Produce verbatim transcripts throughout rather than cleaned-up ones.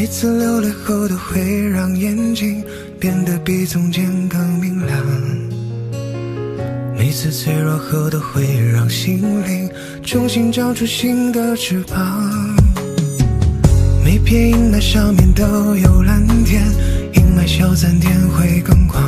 每次流泪后都会让眼睛变得比从前更明亮，每次脆弱后都会让心灵重新长出新的翅膀。每片阴霾上面都有蓝天，阴霾消散天会更光，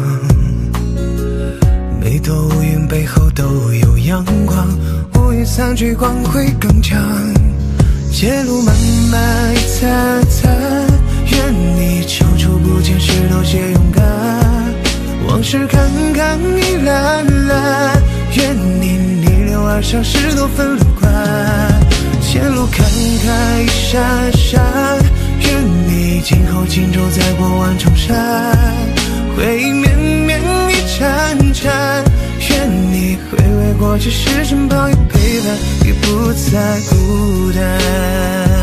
每朵乌云背后都有阳光，乌云散去光会更强。街路漫漫一层层，愿你踌躇不前时都些勇敢，往事看看已蓝蓝，愿你逆流而上时都分乐观。前路看看一闪闪，愿你今后轻舟在过万重山，回忆绵绵一缠缠，愿你回味过去时身旁有陪伴，已不再孤单。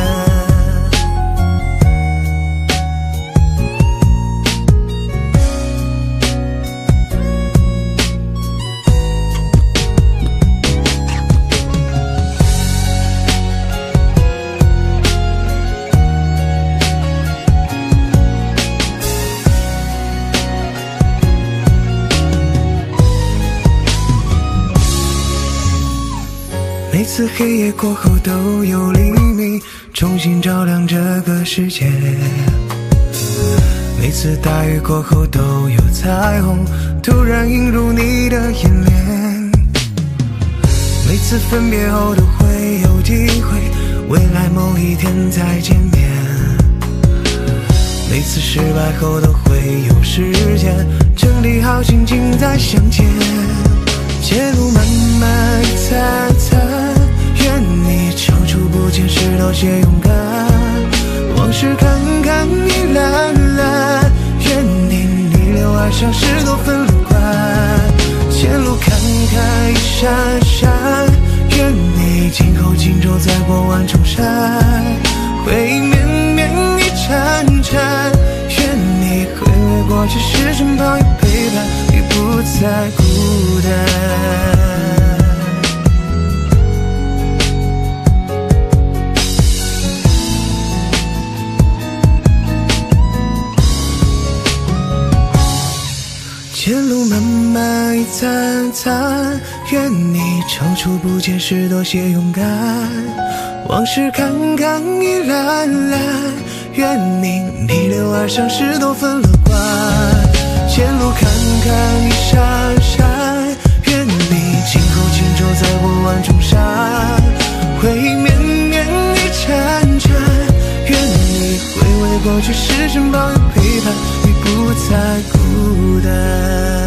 每次黑夜过后都有黎明，重新照亮这个世界。每次大雨过后都有彩虹，突然映入你的眼帘。每次分别后都会有机会，未来某一天再见面。每次失败后都会有时间，整理好心情再相见。街路漫漫一层层，愿你踌躇不前时都些勇敢，往事看看已蓝蓝，愿你逆流而上时都分乐观。前路看看一闪闪，愿你今后轻舟在过万重山，回忆绵绵一缠缠，愿你回味过去时身旁有陪伴，已不再孤单。前路漫漫一层层，愿你踌躇不前时多些勇敢，往事看看已蓝蓝，愿你逆流而上时多分乐观。前路看看一闪闪，愿你今后轻舟在过万重山，回忆绵绵一缠缠，愿你回味过去时身旁有陪伴，已不再孤单。